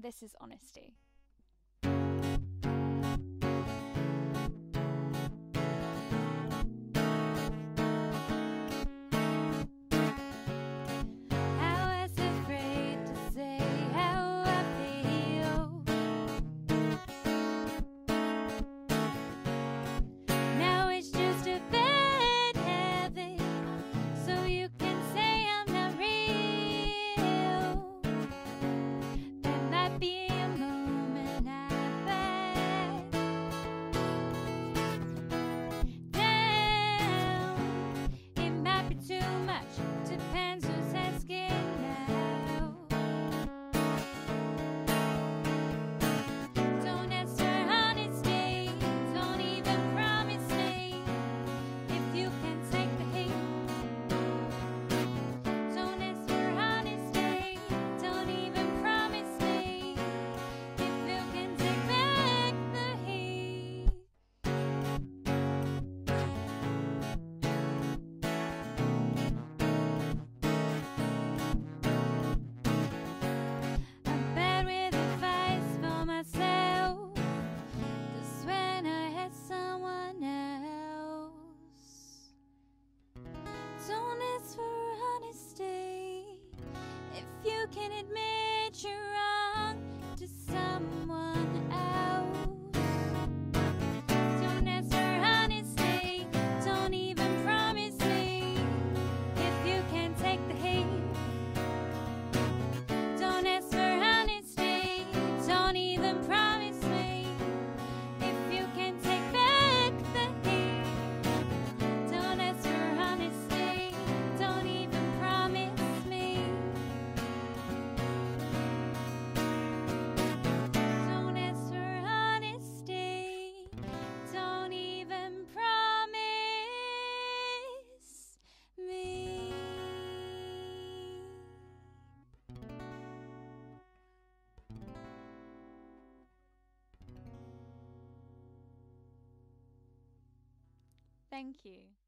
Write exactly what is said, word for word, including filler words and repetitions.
this is honesty. You can admit you're wrong to someone else. Don't ask for honesty, don't even promise me if you can take the heat. Don't ask for honesty, don't even promise me if you can take back the heat. Don't ask for honesty, don't even promise me. Thank you.